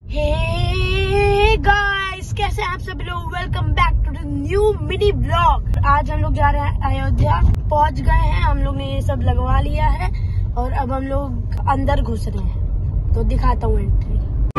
Hey guys, कैसे हैं आप सब लोग। Welcome back to the new mini blog. आज हम लोग जा रहे हैं अयोध्या। पहुंच गए हैं, हम लोग ने ये सब लगवा लिया है और अब हम लोग अंदर घुस रहे हैं, तो दिखाता हूँ एंट्री।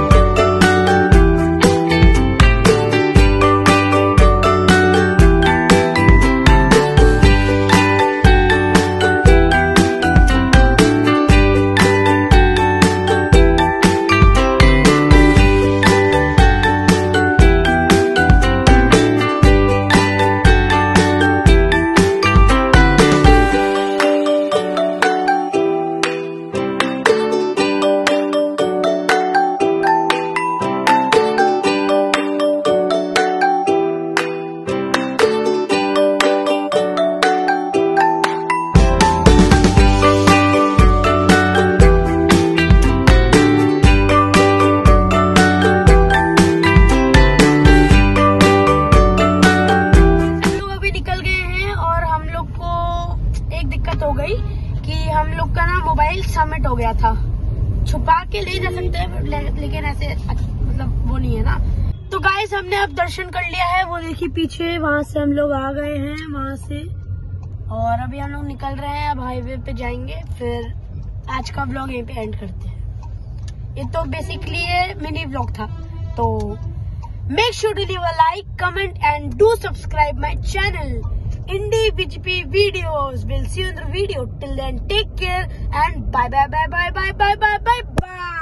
हो गई कि हम लोग का ना मोबाइल सबमिट हो गया था। छुपा के ले जा सकते हैं लेकिन ऐसे मतलब वो नहीं है ना। तो गाइस, हमने अब दर्शन कर लिया है। वो देखिए पीछे, वहां से हम लोग आ गए हैं वहां से, और अभी हम लोग निकल रहे हैं। अब हाईवे पे जाएंगे। फिर आज का ब्लॉग यहीं पे एंड करते हैं। ये तो बेसिकली ये मिनी ब्लॉग था। तो make sure to leave a like, comment and do subscribe my channel Indie VGP videos. We'll see you in the video. Till then, take care and bye.